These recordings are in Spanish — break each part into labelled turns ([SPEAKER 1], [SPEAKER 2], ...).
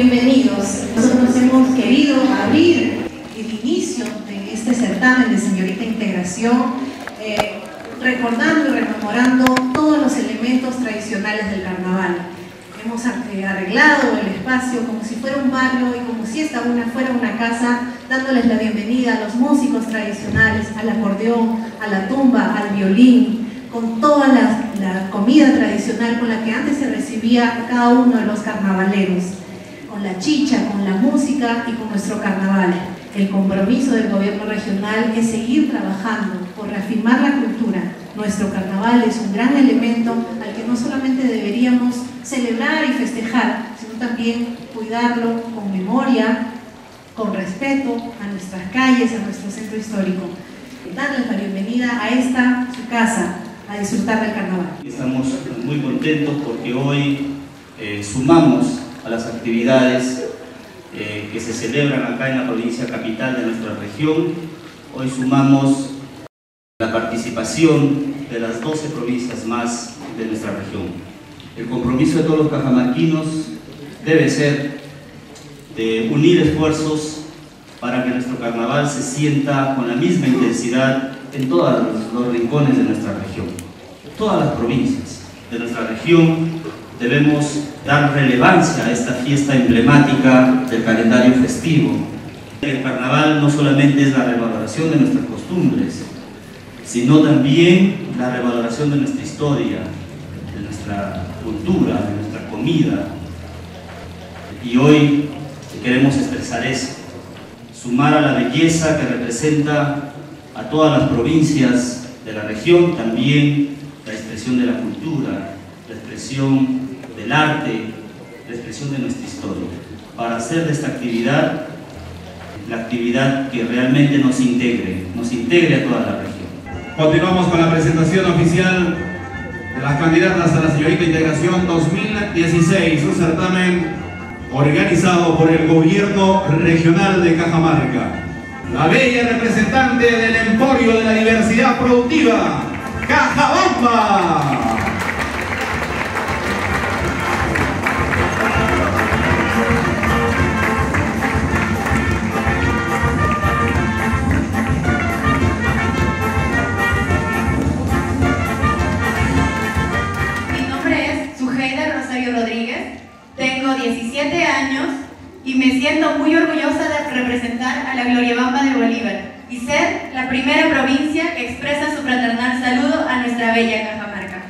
[SPEAKER 1] bienvenidos. Nosotros hemos querido abrir el inicio de este certamen de Señorita Integración, recordando y rememorando todos los elementos tradicionales del carnaval. Hemos arreglado el espacio como si fuera un barrio y como si esta fuera una casa, dándoles la bienvenida a los músicos tradicionales, al acordeón, a la tumba, al violín, con toda la comida tradicional con la que antes se recibía a cada uno de los carnavaleros, con la chicha, con la música y con nuestro carnaval. El compromiso del gobierno regional es seguir trabajando por reafirmar la cultura. Nuestro carnaval es un gran elemento al que no solamente deberíamos celebrar y festejar, sino también cuidarlo con memoria, con respeto a nuestras calles, a nuestro centro histórico. Darles la bienvenida a esta, su casa, a disfrutar del carnaval.
[SPEAKER 2] Estamos muy contentos porque hoy sumamos a las actividades que se celebran acá en la provincia capital de nuestra región. Hoy sumamos la participación de las 12 provincias más de nuestra región. El compromiso de todos los cajamarquinos debe ser de unir esfuerzos para que nuestro carnaval se sienta con la misma intensidad en todos los rincones de nuestra región. Todas las provincias de nuestra región debemos dar relevancia a esta fiesta emblemática del calendario festivo. El carnaval no solamente es la revaloración de nuestras costumbres, sino también la revaloración de nuestra historia, de nuestra cultura, de nuestra comida. Y hoy queremos expresar eso, sumar a la belleza que representa a todas las provincias de la región, también la expresión de la cultura, la expresión del arte, la expresión de nuestra historia, para hacer de esta actividad la actividad que realmente nos integre a toda la región.
[SPEAKER 3] Continuamos con la presentación oficial de las candidatas a la Señorita Integración 2016, un certamen organizado por el Gobierno Regional de Cajamarca. La bella representante del emporio de la diversidad productiva, Cajabamba.
[SPEAKER 4] Tengo 17 años y me siento muy orgullosa de representar a la Gloriabamba de Bolívar y ser la primera provincia que expresa su fraternal saludo a nuestra bella Cajamarca.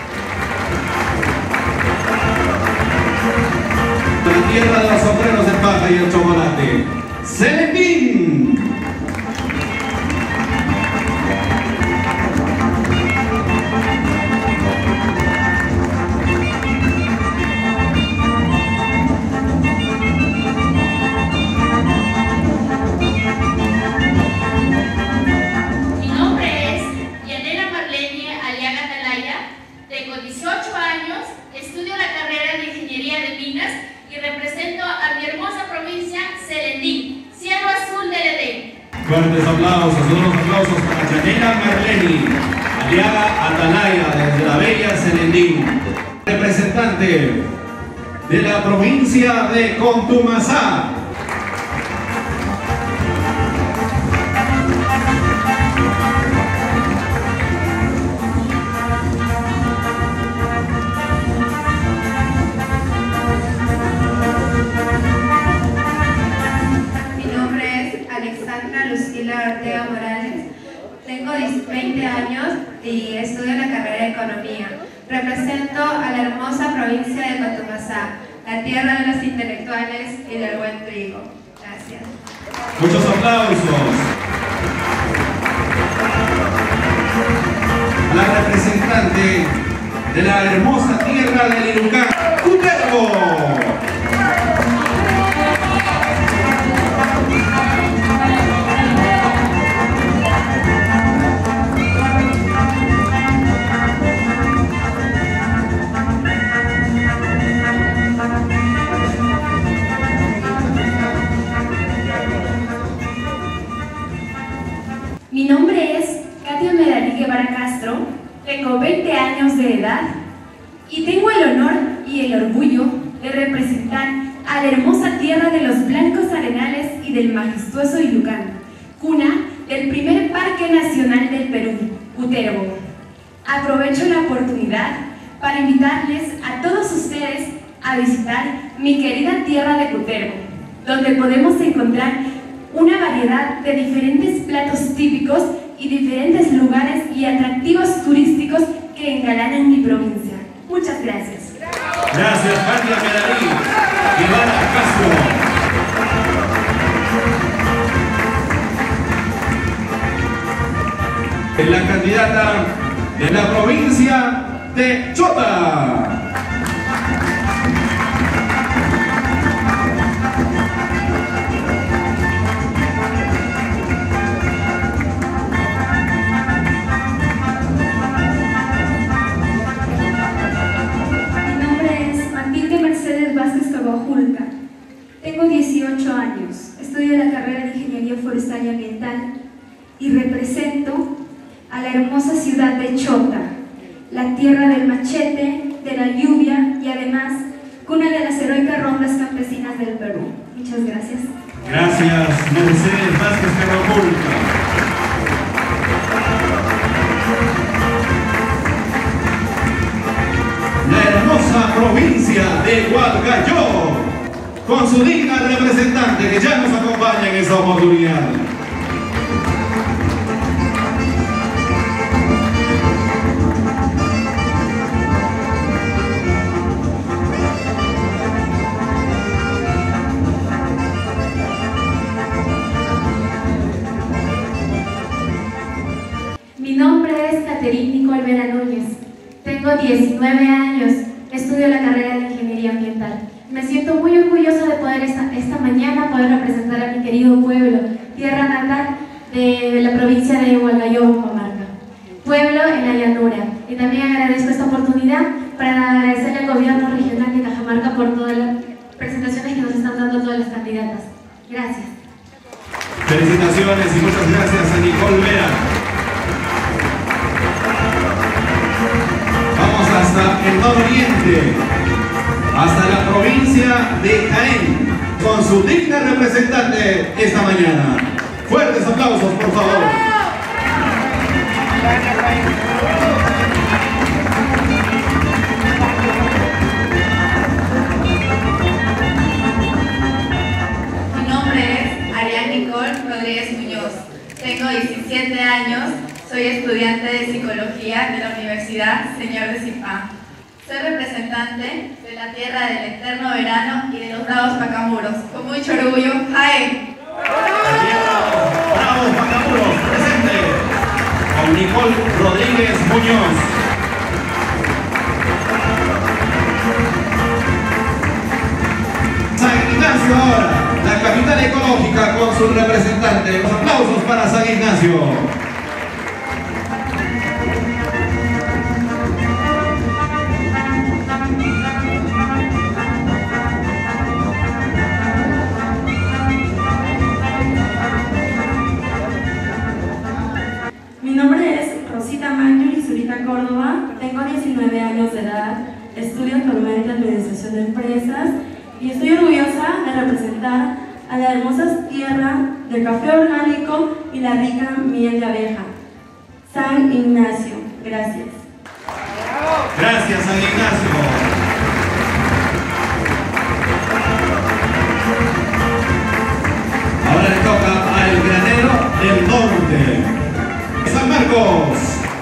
[SPEAKER 3] La tierra de los sombreros de paja y el chocolate, Selendín.
[SPEAKER 5] Tengo 18 años, estudio la carrera de Ingeniería de Minas y represento a mi hermosa provincia, Selendín, cielo azul del Edén.
[SPEAKER 3] Fuertes aplausos, unos aplausos para Yanela Marleni, Aliaga Atalaya, desde la bella Selendín, representante de la provincia de Contumasá.
[SPEAKER 4] Tengo 20 años y estudio la carrera de Economía. Represento a la hermosa provincia de Contumasá, la tierra de los intelectuales y del buen trigo. Gracias.
[SPEAKER 3] Muchos aplausos a la representante de la hermosa tierra del Irucán, Cutervo.
[SPEAKER 6] Mi nombre es Katia Medalí Guevara Castro, tengo 20 años de edad y tengo el honor y el orgullo de representar a la hermosa tierra de los blancos arenales y del majestuoso Illucán, cuna del primer Parque Nacional del Perú, Cutervo. Aprovecho la oportunidad para invitarles a todos ustedes a visitar mi querida tierra de Cutervo, donde podemos encontrar una variedad de diferentes platos típicos y diferentes lugares y atractivos turísticos que engalanan mi provincia. Muchas gracias.
[SPEAKER 3] Gracias, Katia Merarí Guevara Castro. La candidata de la provincia de Chota.
[SPEAKER 6] Tengo 18 años, estudio la carrera de Ingeniería Forestal y Ambiental y represento a la hermosa ciudad de Chota, la tierra del machete, de la lluvia y además cuna de las heroicas rondas campesinas del Perú. Muchas gracias.
[SPEAKER 3] Gracias, Mercedes Vázquez Carvajulca. La hermosa provincia de Hualgayoc, con su digna representante que ya nos acompaña en esta oportunidad.
[SPEAKER 6] Mi nombre es Caterine Nicole Vera Núñez. Tengo 19 años, estudio la carrera de Ingeniería Ambiental. Me siento muy orgullosa de poder esta mañana poder representar a mi querido pueblo, tierra natal de la provincia de Hualgayoc, Cajamarca. Pueblo en la llanura. Y también agradezco esta oportunidad para agradecerle al gobierno regional de Cajamarca por todas las presentaciones que nos están dando todas las candidatas. Gracias.
[SPEAKER 3] Felicitaciones y muchas gracias a Nicole Vera. Vamos hasta el nororiente, hasta la provincia de Jaén, con su digna representante esta mañana. Fuertes aplausos, por favor.
[SPEAKER 4] Mi nombre es Ariane Nicole Rodríguez Muñoz. Tengo 17 años, soy estudiante de Psicología de la Universidad Señor de Zipán. Soy representante de la tierra del eterno verano y de los bravos pacamuros. Con mucho orgullo, ¡Jaén!
[SPEAKER 3] Bravos pacamuros, presente. Con Nicole Rodríguez Muñoz. San Ignacio ahora, la capital ecológica con su representante. Los aplausos para San Ignacio.
[SPEAKER 7] Mi nombre es Rosita Manjuri Zurita Córdoba, tengo 19 años de edad, estudio actualmente Administración de Empresas y estoy orgullosa de representar a la hermosa tierra del café orgánico y la rica miel de abeja. San Ignacio, gracias.
[SPEAKER 3] Gracias, San Ignacio. Ahora le toca al granero del norte, San Marcos.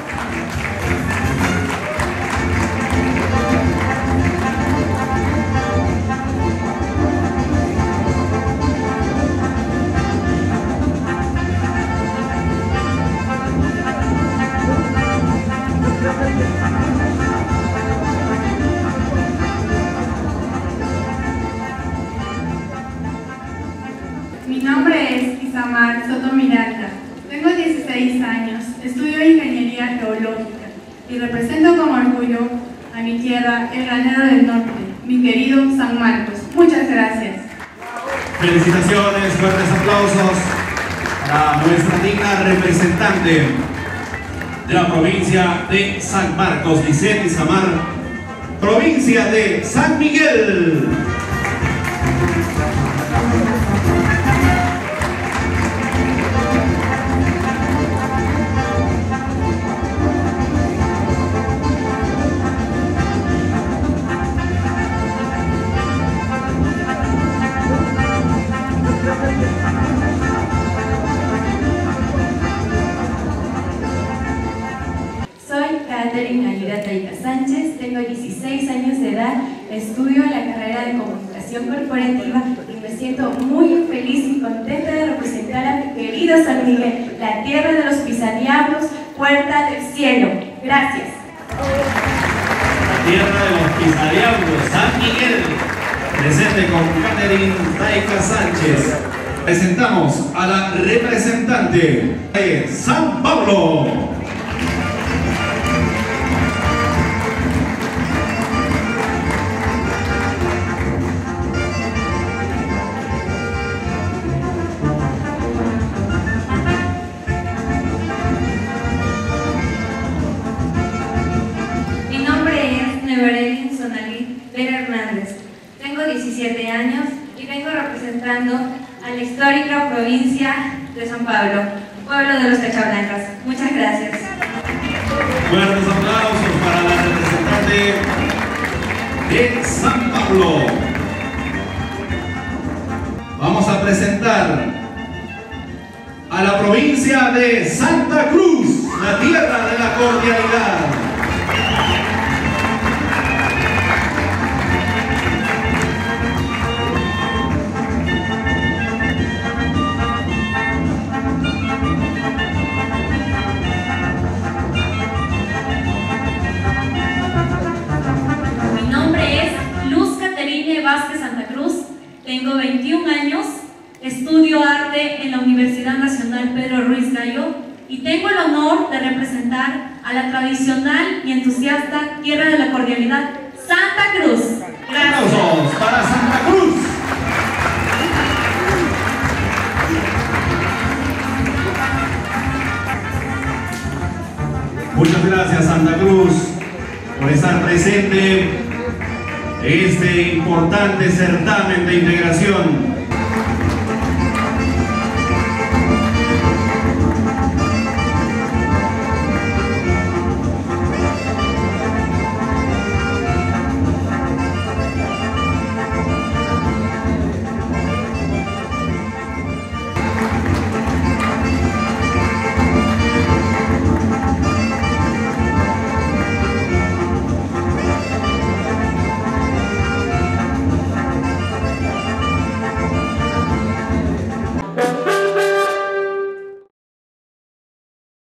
[SPEAKER 8] Mi nombre es Isamar Soto Miranda. Tengo 16 años, estudio Ingeniería Geológica y represento con orgullo a mi tierra, el Granero del Norte, mi querido San Marcos. Muchas gracias.
[SPEAKER 3] Felicitaciones, fuertes aplausos para nuestra digna representante de la provincia de San Marcos, Lisette Isamar, provincia de San Miguel.
[SPEAKER 6] Evelyn Aguirre Taica Sánchez, tengo 16 años de edad, estudio la carrera de Comunicación Corporativa y me siento muy feliz y contenta de representar a mi querido San Miguel, la tierra de los pisadiablos, puerta del cielo. Gracias.
[SPEAKER 3] La tierra de los pisadiablos, San Miguel, presente con Catherine Taica Sánchez. Presentamos a la representante de San Pablo.
[SPEAKER 9] Mi nombre es Neverelin Sonalí Vera Hernández. Tengo 17 años y vengo representando a la histórica provincia de San Pablo, pueblo de los Cachablancas. Muchas gracias.
[SPEAKER 3] Fuertes aplausos para la representante de San Pablo. Vamos a presentar a la provincia de Santa Cruz, la tierra de la cordialidad.
[SPEAKER 10] Vázquez Santa Cruz, tengo 21 años, estudio arte en la Universidad Nacional Pedro Ruiz Gallo y tengo el honor de representar a la tradicional y entusiasta tierra de la cordialidad, Santa Cruz. Gracias.
[SPEAKER 3] ¡Aplausos para Santa Cruz! Muchas gracias, Santa Cruz, por estar presente en este importante certamen de integración